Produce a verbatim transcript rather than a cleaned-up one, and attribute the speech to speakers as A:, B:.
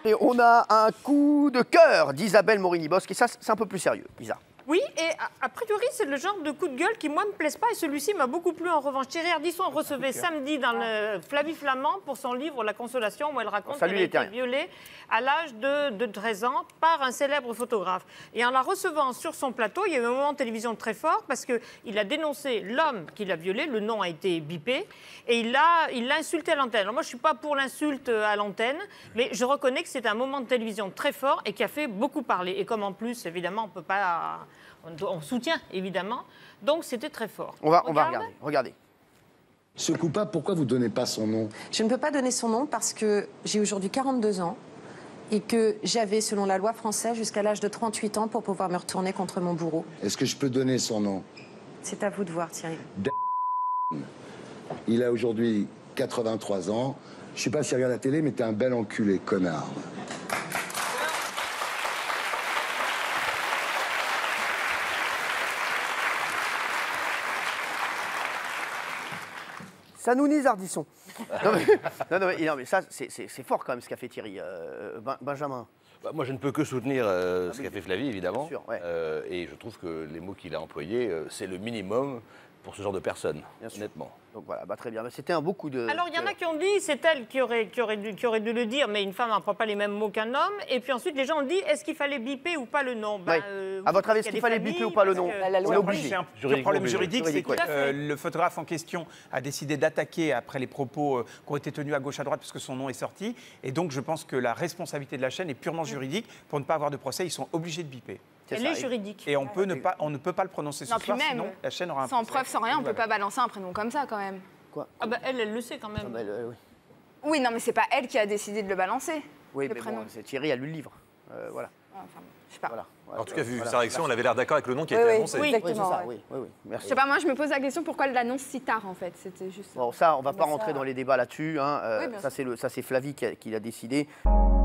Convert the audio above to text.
A: Et on a un coup de cœur d'Isabelle Morini-Bosque. Et ça, c'est un peu plus sérieux, Isa.
B: Oui, et a, a priori, c'est le genre de coup de gueule qui, moi, me plaise pas. Et celui-ci m'a beaucoup plu en revanche. Thierry Ardisson recevait samedi dans le Flavie Flamand pour son livre La Consolation, où elle raconte qu'elle a été violée à l'âge de, de treize ans par un célèbre photographe. Et en la recevant sur son plateau, il y a eu un moment de télévision très fort parce qu'il a dénoncé l'homme qui l'a violée. Le nom a été bipé. Et il l'a il l'a insulté à l'antenne. Alors moi, je ne suis pas pour l'insulte à l'antenne, mais je reconnais que c'est un moment de télévision très fort et qui a fait beaucoup parler. Et comme en plus, évidemment, on peut pas... On soutient, évidemment. Donc, c'était très fort.
A: On va, on va regarder. Regardez.
C: Ce coupable, pourquoi vous ne donnez pas son nom?
D: Je ne peux pas donner son nom parce que j'ai aujourd'hui quarante-deux ans et que j'avais, selon la loi française, jusqu'à l'âge de trente-huit ans pour pouvoir me retourner contre mon bourreau.
C: Est-ce que je peux donner son nom?
D: C'est à vous de voir, Thierry.
C: Il a aujourd'hui quatre-vingt-trois ans. Je ne sais pas s'il regarde la télé, mais t'es un bel enculé, connard.
A: Sanouni Ardisson. Non, mais, non, non, mais, non, mais ça, c'est fort quand même ce qu'a fait Thierry. Euh, Benjamin.
E: Bah, moi, je ne peux que soutenir euh, ce qu'a fait Flavie, évidemment.
A: Sûr, ouais.
E: euh, et je trouve que les mots qu'il a employés, euh, c'est le minimum pour ce genre de personnes, honnêtement.
A: Donc voilà, bah, très bien. C'était un beau coup de...
B: Alors, il y en a qui ont dit, c'est elle qui aurait, qui, aurait dû, qui aurait dû le dire, mais une femme n'emploie pas les mêmes mots qu'un homme. Et puis ensuite, les gens ont dit, est-ce qu'il fallait biper ou pas le nom? bah,
A: ouais.
B: euh,
A: À votre avis, est-ce qu'il fallait biper ou pas le nom?
B: que...
A: On est obligé.
F: C'est un pur problème juridique, c'est que
A: ouais.
F: euh, le photographe en question a décidé d'attaquer après les propos euh, qui ont été tenus à gauche à droite parce que son nom est sorti. Et donc, je pense que la responsabilité de la chaîne est purement juridique. Pour ne pas avoir de procès, ils sont obligés de biper.
B: Elle est juridique.
F: Et on, peut ne pas, on ne peut pas le prononcer ce
G: Non,
F: soir,
G: puis même,
F: sinon la chaîne aura un
G: sans
F: procès.
G: preuve, sans rien, on ne peut pas balancer un prénom comme ça quand même.
A: Quoi?
B: Ah bah, elle, elle le sait quand même.
A: Ah bah, euh, oui.
G: Oui, non, mais c'est pas elle qui a décidé de le balancer.
A: Oui,
G: le
A: mais
G: prénom.
A: bon, c'est Thierry a lu le livre. Euh, voilà.
G: Enfin, je sais pas.
A: Voilà.
H: En tout cas, vu
A: voilà.
H: sa réaction, elle avait l'air d'accord avec le nom qui a
G: Oui,
H: été
G: oui.
H: annoncé.
G: Oui.
A: Oui, c'est
G: Exactement,
A: ça,
G: ouais.
A: oui, oui, oui. Merci.
G: Je sais pas, moi je me pose la question pourquoi elle l'annonce si tard en fait. C'était juste.
A: Bon, ça, on va pas
G: Mais
A: rentrer
G: ça...
A: dans les débats là-dessus. Hein. Euh,
G: Oui, bien
A: ça, c'est Flavie qui, qui l'a décidé.